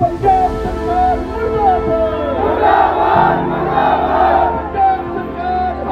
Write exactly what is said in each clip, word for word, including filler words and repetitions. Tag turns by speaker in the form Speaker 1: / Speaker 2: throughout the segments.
Speaker 1: पंजाब सरकार मुर्दाबाद मुर्दाबाद मुर्दाबाद पंजाब सरकार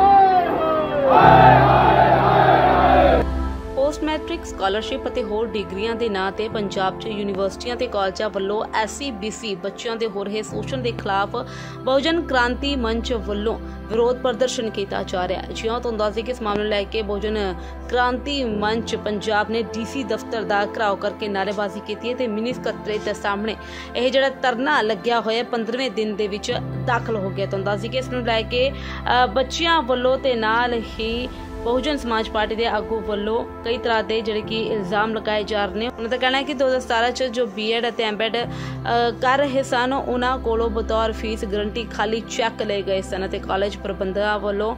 Speaker 1: हाय हाय हाय हाय।
Speaker 2: पोस्ट मैट्रिक स्कॉलरशिप ਅਤੇ ਹੋਰ ਡਿਗਰੀਆਂ ਦੇ ਨਾਂ ਤੇ ਪੰਜਾਬ 'ਚ ਯੂਨੀਵਰਸਿਟੀਆਂ ਤੇ ਕਾਲਜਾਂ ਵੱਲੋਂ ਐਸ ਸੀ ਬੀ ਸੀ ਬੱਚਿਆਂ ਦੇ ਹੋ ਰਹੇ ਸ਼ੋਸ਼ਣ ਦੇ ਖਿਲਾਫ ਬਹੁਜਨ ਕ੍ਰਾਂਤੀ ਮੰਚ ਵੱਲੋਂ ਵਿਰੋਧ ਪ੍ਰਦਰਸ਼ਨ ਕੀਤਾ ਜਾ ਰਿਹਾ ਹੈ। ਜਿਉਂ ਤੁਹਾਨੂੰ ਦੱਸ ਦਈਏ ਕਿ ਇਸ ਮਾਮਲੇ ਨੂੰ ਲੈ ਕੇ ਬਹੁਜਨ ਕ੍ਰਾਂਤੀ ਮੰਚ ਪੰਜਾਬ ਨੇ ਡੀ ਸੀ ਦਫ਼ਤਰ ਦਾ ਘਿਰਾਓ ਕਰਕੇ ਨਾਅਰੇਬਾਜ਼ੀ ਕੀਤੀ ਹੈ ਤੇ ਮਿਨੀ ਸਕੱਤਰੇਤ ਦੇ ਸਾਹਮਣੇ ਇਹ ਜਿਹੜਾ ਧਰਨਾ ਲੱਗਿਆ ਹੋਇਆ ਪੰਦਰਵੇਂ ਦਿਨ ਦੇ ਵਿੱਚ ਦਾਖਲ ਹੋ ਗਿਆ। ਤੁਹਾਨੂੰ ਦੱਸ ਦਈਏ ਕਿ ਇਸ ਨੂੰ ਲੈ ਕੇ ਬੱਚਿਆਂ ਵੱਲੋਂ ਤੇ ਨਾਲ ਹੀ बहुजन समाज पार्टी के आगू वालों कई तरह के जिहड़े कि इल्जाम लगाए जा रहे हैं। उन्होंने कहना है कि दो हज़ार सतारह च जो बी एड और एम एड कर रहे सन उन्होंने कोलों बतौर फीस गारंटी खाली चैक ले गए सन। कॉलेज प्रबंधकों वालों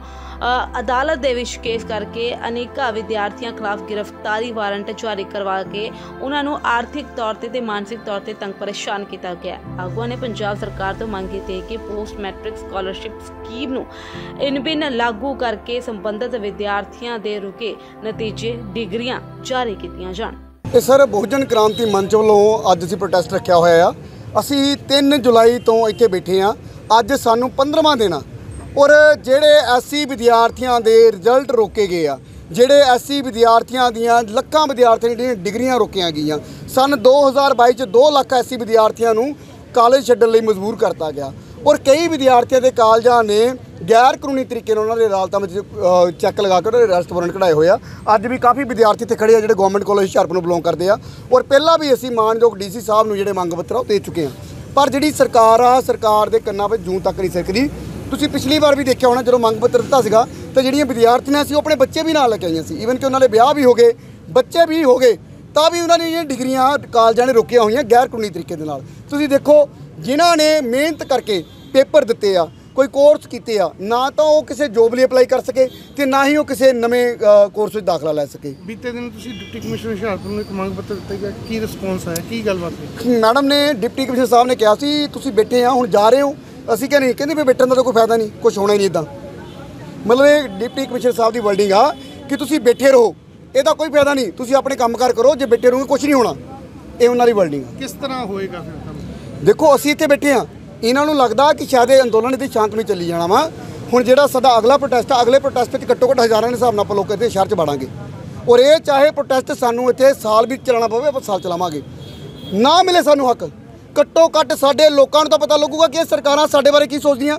Speaker 2: अदालत दे विच केस करके अनेक विद्यार्थियों खिलाफ गिरफ्तारी वारंट जारी करवा के उन्होंने आर्थिक तौर पर मानसिक तौर पर तंग परेशान किया गया। आगुआ ने पंजाब सरकार तो मंग की कि पोस्ट मैट्रिक स्कॉलरशिप स्कीम नूं इन बिन लागू करके संबंधित विद्यार्थियों ਦੇ ਰੁਕੇ ਨਤੀਜੇ ਡਿਗਰੀਆਂ ਜਾਰੀ ਕੀਤੀਆਂ ਜਾਣ।
Speaker 3: ਇਹ ਸਰ ਬਹੁਜਨ ਕ੍ਰਾਂਤੀ ਮੰਚ ਵੱਲੋਂ ਅੱਜ ਅਸੀਂ ਪ੍ਰੋਟੈਸਟ ਰੱਖਿਆ ਹੋਇਆ ਆ। ਅਸੀਂ ਤਿੰਨ ਜੁਲਾਈ ਤੋਂ ਇੱਥੇ ਬੈਠੇ ਆ। ਅੱਜ ਸਾਨੂੰ ਪੰਦਰਵਾਂ ਦਿਨ ਆ ਔਰ ਜਿਹੜੇ ਐਸਸੀ ਵਿਦਿਆਰਥੀਆਂ ਦੇ ਰਿਜ਼ਲਟ ਰੋਕੇ ਗਏ ਆ, ਜਿਹੜੇ ਐਸਸੀ ਵਿਦਿਆਰਥੀਆਂ ਦੀਆਂ ਲੱਖਾਂ ਵਿਦਿਆਰਥੀਆਂ ਦੀਆਂ ਡਿਗਰੀਆਂ ਰੋਕੀਆਂ ਗਈਆਂ। ਸਨ ਦੋ ਹਜ਼ਾਰ ਬਾਈ ਚ ਦੋ ਲੱਖ ਐਸਸੀ ਵਿਦਿਆਰਥੀਆਂ ਨੂੰ ਕਾਲਜ ਛੱਡਣ ਲਈ ਮਜਬੂਰ ਕਰਤਾ ਗਿਆ ਔਰ ਕਈ ਵਿਦਿਆਰਥੀਆਂ ਦੇ ਕਾਲਜਾਂ ਨੇ ਗੈਰ ਕਾਨੂੰਨੀ ਤਰੀਕੇ ਨਾਲ ਉਹਨਾਂ ਦੇ ਅਦਾਲਤਾਂ ਵਿੱਚ ਚੈੱਕ ਲਗਾ ਕੇ ਉਹਨਾਂ ਦੇ ਅਰੈਸਟ ਵਾਰੰਟ ਕਢਾਏ ਹੋਏ ਆ। ਅੱਜ ਵੀ ਕਾਫੀ ਵਿਦਿਆਰਥੀ ਇੱਥੇ ਖੜੇ ਆ ਜਿਹੜੇ ਗਵਰਨਮੈਂਟ ਕਾਲਜ ਹੁਸ਼ਿਆਰਪੁਰ ਨੂੰ ਬਿਲੋਂਗ ਕਰਦੇ ਆ ਔਰ ਪਹਿਲਾਂ ਵੀ ਅਸੀਂ ਮਾਨਯੋਗ ਡੀ ਸੀ ਸਾਹਿਬ ਨੂੰ ਜਿਹੜੇ ਮੰਗ ਪੱਤਰ ਉਹ ਦੇ ਚੁੱਕੇ ਆ। ਪਰ ਜਿਹੜੀ ਸਰਕਾਰ ਆ, ਸਰਕਾਰ ਦੇ ਕੰਨਾਂ ਵਿੱਚ ਜੂੰ ਤੱਕ ਨਹੀਂ ਸਰਕਦੀ। ਤੁਸੀਂ ਪਿਛਲੀ ਵਾਰ ਵੀ ਦੇਖਿਆ ਹੋਣਾ ਜਦੋਂ ਮੰਗ ਪੱਤਰ ਦਿੱਤਾ ਸੀਗਾ ਤਾਂ ਜਿਹੜੀਆਂ ਵਿਦਿਆਰਥੀਆਂ ਸੀ ਉਹ ਆਪਣੇ ਬੱਚੇ ਵੀ ਨਾਲ ਲੈ ਕੇ ਆਈਆਂ ਸੀ। ਈਵਨ ਕਿ ਉਹਨਾਂ ਦੇ ਵਿਆਹ ਵੀ ਹੋ ਗਏ, ਬੱਚੇ ਵੀ ਹੋ ਗਏ, ਤਾਂ ਵੀ ਉਹਨਾਂ ਨੇ ਜਿਹੜੀਆਂ ਡਿਗਰੀਆਂ ਕਾਲਜਾਂ ਨੇ ਰੋਕੀਆਂ ਹੋਈਆਂ ਗੈਰ ਕਾਨੂੰਨੀ ਤਰੀਕੇ ਦੇ ਨਾਲ। ਤੁਸੀਂ ਦੇਖੋ ਜਿਨ੍ਹਾਂ ਨੇ ਮਿਹਨਤ ਕਰਕੇ ਪੇਪਰ ਦਿੱਤੇ ਆ, ਕੋਈ ਕੋਰਸ ਕੀਤੇ ਆ, ਨਾ ਤਾਂ ਉਹ ਕਿਸੇ ਜੋਬ ਲਈ ਅਪਲਾਈ ਕਰ ਸਕੇ ਤੇ ਨਾ ਹੀ ਉਹ ਕਿਸੇ ਨਵੇਂ ਕੋਰਸ ਵਿੱਚ ਦਾਖਲਾ ਲੈ ਸਕੇ।
Speaker 4: ਬੀਤੇ ਦਿਨ ਤੁਸੀਂ ਡਿਪਟੀ ਕਮਿਸ਼ਨਰ ਹੁਸ਼ਿਆਰਪੁਰ ਨੂੰ ਇੱਕ ਮੰਗ ਪੱਤਰ ਦਿੱਤਾ ਗਿਆ, ਕੀ ਰਿਸਪੌਂਸ ਆਇਆ, ਕੀ ਗੱਲਬਾਤ ਹੋਈ?
Speaker 3: ਮੈਡਮ ਨੇ ਡਿਪਟੀ ਕਮਿਸ਼ਨਰ ਸਾਹਿਬ ਨੇ ਕਿਹਾ ਸੀ ਤੁਸੀਂ ਬੈਠੇ ਆ ਹੁਣ ਜਾ ਰਹੇ ਹੋ। ਅਸੀਂ ਕਿਹਾ ਨਹੀਂ, ਕਹਿੰਦੇ ਵੀ ਬੈਠਣ ਦਾ ਤਾਂ ਕੋਈ ਫਾਇਦਾ ਨਹੀਂ, ਕੁਛ ਹੋਣਾ ਹੀ ਨਹੀਂ ਇੱਦਾਂ। ਮਤਲਬ ਇਹ ਡਿਪਟੀ ਕਮਿਸ਼ਨਰ ਸਾਹਿਬ ਦੀ ਵਰਡਿੰਗ ਆ ਕਿ ਤੁਸੀਂ ਬੈਠੇ ਰਹੋ, ਇਹਦਾ ਕੋਈ ਫਾਇਦਾ ਨਹੀਂ, ਤੁਸੀਂ ਆਪਣੇ ਕੰਮ ਕਾਰ ਕਰੋ, ਜੇ ਬੈਠੇ ਰਹੋਗੇ ਕੁਛ ਨਹੀਂ ਹੋਣਾ। ਇਹ ਉਹਨਾਂ ਦੀ ਵਰਡਿੰਗ ਆ।
Speaker 4: ਕਿਸ ਤਰ੍ਹਾਂ ਹੋਏਗਾ ਫਿਰ ਕੰਮ?
Speaker 3: ਦੇਖੋ ਅਸੀਂ ਇੱਥੇ ਬੈਠੇ ਆ, ਇਹਨਾਂ ਨੂੰ ਲੱਗਦਾ ਕਿ ਸ਼ਾਇਦ ਇਹ ਅੰਦੋਲਨ ਇੱਥੇ ਸ਼ਾਂਤਮਈ ਚੱਲੀ ਜਾਣਾ ਵਾ। ਹੁਣ ਜਿਹੜਾ ਸਾਡਾ ਅਗਲਾ ਪ੍ਰੋਟੈਸਟ ਆ, ਅਗਲੇ ਪ੍ਰੋਟੈਸਟ ਵਿੱਚ ਘੱਟੋ ਘੱਟ ਹਜ਼ਾਰਾਂ ਦੇ ਹਿਸਾਬ ਨਾਲ ਆਪਾਂ ਲੋਕ ਇੱਥੇ ਸ਼ਹਿਰ 'ਚ ਵੜਾਂਗੇ ਔਰ ਇਹ ਚਾਹੇ ਪ੍ਰੋਟੈਸਟ ਸਾਨੂੰ ਇੱਥੇ ਸਾਲ ਵੀ ਚਲਾਉਣਾ ਪਵੇ ਆਪਾਂ ਸਾਲ ਚਲਾਵਾਂਗੇ। ਨਾ ਮਿਲੇ ਸਾਨੂੰ ਹੱਕ, ਘੱਟੋ ਘੱਟ ਸਾਡੇ ਲੋਕਾਂ ਨੂੰ ਤਾਂ ਪਤਾ ਲੱਗੂਗਾ ਕਿ ਇਹ ਸਰਕਾਰਾਂ ਸਾਡੇ ਬਾਰੇ ਕੀ ਸੋਚਦੀਆਂ।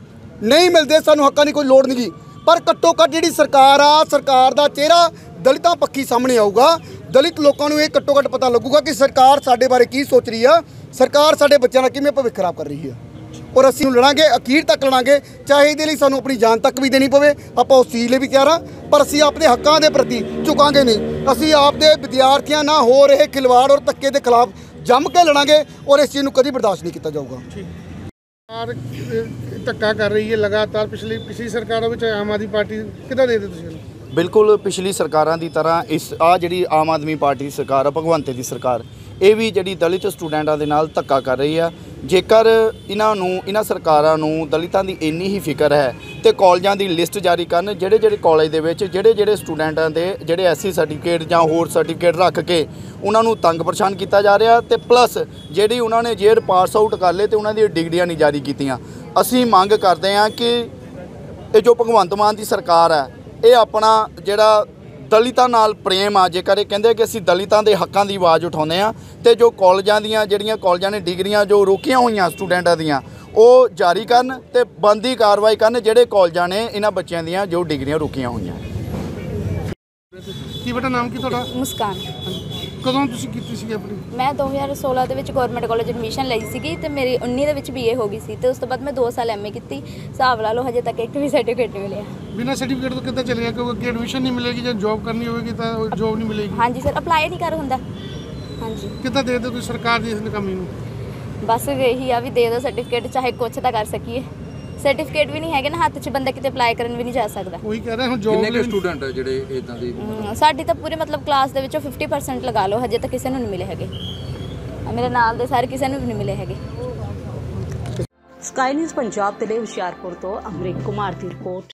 Speaker 3: ਨਹੀਂ ਮਿਲਦੇ ਸਾਨੂੰ ਹੱਕਾਂ ਦੀ ਕੋਈ ਲੋੜ ਨਹੀਂ ਗੀ, ਪਰ ਘੱਟੋ ਘੱਟ ਜਿਹੜੀ ਸਰਕਾਰ ਆ, ਸਰਕਾਰ ਦਾ ਚਿਹਰਾ ਦਲਿਤਾਂ ਪੱਖੀ ਸਾਹਮਣੇ ਆਊਗਾ। ਦਲਿਤ ਲੋਕਾਂ ਨੂੰ ਇਹ ਘੱਟੋ ਘੱਟ ਪਤਾ ਲੱਗੂਗਾ ਕਿ ਸਰਕਾਰ ਸਾਡੇ ਬਾਰੇ ਕੀ ਸੋਚ ਰਹੀ ਆ, ਸਰਕਾਰ ਸਾਡੇ ਬੱਚਿਆਂ ਦਾ ਕਿਵੇਂ ਭਵਿੱਖ ਖਰਾਬ ਕਰ ਰਹੀ ਆ। ਔਰ ਅਸੀਂ ਲੜਾਂਗੇ, ਅਖੀਰ ਤੱਕ ਲੜਾਂਗੇ, ਚਾਹੇ ਇਹਦੇ ਲਈ ਸਾਨੂੰ ਆਪਣੀ ਜਾਨ ਤੱਕ ਵੀ ਦੇਣੀ ਪਵੇ। ਆਪਾਂ ਉਸ ਚੀਜ਼ ਲਈ ਵੀ ਤਿਆਰ ਹਾਂ, ਪਰ ਅਸੀਂ ਆਪਣੇ ਹੱਕਾਂ ਦੇ ਪ੍ਰਤੀ ਝੁਕਾਂਗੇ ਨਹੀਂ। ਅਸੀਂ ਆਪਦੇ ਵਿਦਿਆਰਥੀਆਂ ਨਾਲ ਹੋ ਰਹੇ ਖਿਲਵਾੜ ਔਰ ਧੱਕੇ ਦੇ ਖਿਲਾਫ ਜੰਮ ਕੇ ਲੜਾਂਗੇ ਔਰ ਇਸ ਚੀਜ਼ ਨੂੰ ਕਦੀ ਬਰਦਾਸ਼ਤ ਨਹੀਂ ਕੀਤਾ ਜਾਊਗਾ।
Speaker 4: ਸਰਕਾਰ ਧੱਕਾ ਕਰ ਰਹੀ ਹੈ ਲਗਾਤਾਰ, ਪਿਛਲੀ ਪਿਛਲੀ ਸਰਕਾਰਾਂ ਵਿੱਚ ਆਮ ਆਦਮੀ ਪਾਰਟੀ ਕਿੱਦਾਂ ਦੇਖਦੇ ਤੁਸੀਂ ਇਹਨੂੰ?
Speaker 5: ਬਿਲਕੁਲ ਪਿਛਲੀ ਸਰਕਾਰਾਂ ਦੀ ਤਰ੍ਹਾਂ ਇਸ ਆ ਜਿਹੜੀ ਆਮ ਆਦਮੀ ਪਾਰਟੀ ਦੀ ਸਰਕਾਰ ਆ, ਭਗਵੰਤ ਦੀ ਸਰਕਾਰ, ਇਹ ਵੀ ਜਿਹੜੀ ਦਲਿਤ ਸਟੂਡੈਂਟਾਂ ਦੇ ਨਾਲ ਧੱਕਾ ਕਰ ਰਹੀ ਆ। ਜੇਕਰ ਇਹਨਾਂ ਨੂੰ ਇਹਨਾਂ ਸਰਕਾਰਾਂ ਨੂੰ ਦਲਿਤਾਂ ਦੀ ਇੰਨੀ ਹੀ ਫਿਕਰ ਹੈ ਤੇ ਕਾਲਜਾਂ ਦੀ ਲਿਸਟ ਜਾਰੀ ਕਰਨ, ਜਿਹੜੇ ਜਿਹੜੇ ਕਾਲਜ ਦੇ ਵਿੱਚ ਜਿਹੜੇ ਜਿਹੜੇ ਸਟੂਡੈਂਟਾਂ ਦੇ ਜਿਹੜੇ ਐਸਸੀ ਸਰਟੀਫਿਕੇਟ ਜਾਂ ਹੋਰ ਸਰਟੀਫਿਕੇਟ ਰੱਖ ਕੇ ਉਹਨਾਂ ਨੂੰ ਤੰਗ ਪਰੇਸ਼ਾਨ ਕੀਤਾ ਜਾ ਰਿਹਾ ਤੇ ਪਲੱਸ ਜਿਹੜੀ ਉਹਨਾਂ ਨੇ ਜੇਰ ਪਾਸ ਆਊਟ ਕਰ ਲਏ ਤੇ ਉਹਨਾਂ ਦੀਆਂ ਡਿਗਰੀਆਂ ਨਹੀਂ ਜਾਰੀ ਕੀਤੀਆਂ। ਅਸੀਂ ਮੰਗ ਕਰਦੇ ਹਾਂ ਕਿ ਇਹ ਜੋ ਭਗਵੰਤ ਮਾਨ ਦੀ ਸਰਕਾਰ ਹੈ ਇਹ ਆਪਣਾ ਜਿਹੜਾ ਦਲਿਤਾਂ ਨਾਲ ਪ੍ਰੇਮ ਆ, ਜੇਕਰ ਇਹ ਕਹਿੰਦੇ ਕਿ ਅਸੀਂ ਦਲਿਤਾਂ ਦੇ ਹੱਕਾਂ ਦੀ ਆਵਾਜ਼ ਉਠਾਉਂਦੇ ਆ ਤੇ ਜੋ ਕਾਲਜਾਂ ਦੀਆਂ ਜਿਹੜੀਆਂ ਕਾਲਜਾਂ ਨੇ ਡਿਗਰੀਆਂ ਜੋ ਰੋਕੀਆਂ ਹੋਈਆਂ ਸਟੂਡੈਂਟਾਂ ਦੀਆਂ ਉਹ ਜਾਰੀ ਕਰਨ ਤੇ ਬੰਦੀ ਕਾਰਵਾਈ ਕਰਨ ਜਿਹੜੇ ਕਾਲਜਾਂ ਨੇ ਇਹਨਾਂ ਬੱਚਿਆਂ ਦੀਆਂ ਜੋ ਡਿਗਰੀਆਂ ਰੋਕੀਆਂ ਹੋਈਆਂ।
Speaker 4: ਕੀ ਬੇਟਾ ਨਾਮ ਕੀ ਤੁਹਾਡਾ?
Speaker 6: ਮੁਸਕਾਨ।
Speaker 4: ਕਦੋਂ ਤੁਸੀਂ ਕੀਤੀ ਸੀ ਆਪਣੀ?
Speaker 6: ਮੈਂ ਦੋ ਹਜ਼ਾਰ ਸੋਲਾਂ ਦੇ ਵਿੱਚ ਗਵਰਨਮੈਂਟ ਕਾਲਜ ਐਡਮਿਸ਼ਨ ਲਈ ਸੀਗੀ ਤੇ ਮੇਰੀ ਉੱਨੀ ਦੇ ਵਿੱਚ ਬੀਏ ਹੋ ਗਈ ਸੀ ਤੇ ਉਸ ਤੋਂ ਬਾਅਦ ਮੈਂ ਦੋ ਸਾਲ ਐਮਏ ਕੀਤੀ। ਹਿਸਾਬ ਲਾ ਲਓ ਹਜੇ ਤੱਕ ਇੱਕ ਵੀ ਸਰਟੀਫਿਕੇਟ ਨਹੀਂ ਮਿਲਿਆ।
Speaker 4: ਬਿਨਾਂ ਸਰਟੀਫਿਕੇਟ ਤੋਂ ਕਿੱਦਾਂ ਚੱਲੇਗਾ? ਕਿਉਂਕਿ ਅੱਗੇ ਐਡਮਿਸ਼ਨ ਨਹੀਂ ਮਿਲੇਗੀ, ਜੇ ਜੌਬ ਕਰਨੀ ਹੋਵੇਗੀ ਤਾਂ ਜੌਬ ਨਹੀਂ ਮਿਲੇਗੀ।
Speaker 6: ਹਾਂਜੀ ਸਰ, ਅਪਲਾਈ ਨਹੀਂ ਕਰ ਹੁੰਦਾ। ਹਾਂਜੀ,
Speaker 4: ਕਿੱਦਾਂ ਦੇ ਦਿਓ ਤੁਸੀਂ ਸਰਕਾਰ ਦੀ ਇਸ ਨਕਾਮੀ ਨੂੰ?
Speaker 6: ਬਸ ਇਹੀ ਆ ਵੀ ਦੇ ਦਿਓ ਸਰਟੀਫਿਕੇਟ, ਚਾਹੇ ਕੁਛ ਤਾਂ ਕਰ ਸਕੀਏ। ਸਰਟੀਫਿਕੇਟ ਵੀ ਨਹੀਂ ਹੈਗੇ ਨਾ ਹੱਥ 'ਚ, ਬੰਦਾ ਕਿਤੇ ਅਪਲਾਈ ਕਰਨ ਵੀ ਨਹੀਂ ਜਾ ਸਕਦਾ।
Speaker 4: ਉਹੀ ਕਹਿ ਰਿਹਾ ਹੁਣ ਜੌਬ
Speaker 7: ਕਿੰਨੇ ਸਟੂਡੈਂਟ ਹੈ ਜਿਹੜੇ ਇਦਾਂ ਦੀ?
Speaker 6: ਸਾਡੀ ਤਾਂ ਪੂਰੇ ਮਤਲਬ ਕਲਾਸ ਦੇ ਵਿੱਚੋਂ ਫਿਫਟੀ ਪਰਸੈਂਟ ਲਗਾ ਲਓ, ਹਜੇ ਤੱਕ ਕਿਸੇ ਨੂੰ ਨਹੀਂ ਮਿਲੇ ਹੈਗੇ। ਮੇਰੇ ਨਾਲ ਦੇ ਸਾਰੇ ਕਿਸੇ ਨੂੰ ਵੀ ਨਹੀਂ ਮਿਲੇ ਹੈਗੇ।
Speaker 2: ਸਕਾਈ ਨਿਊਜ਼ ਪੰਜਾਬ ਦੇ ਲਈ ਹੁਸ਼ਿਆਰਪੁਰ ਤੋਂ ਅਮਰੀਕ ਕੁਮਾਰ ਦੀ ਰਿਪੋਰਟ।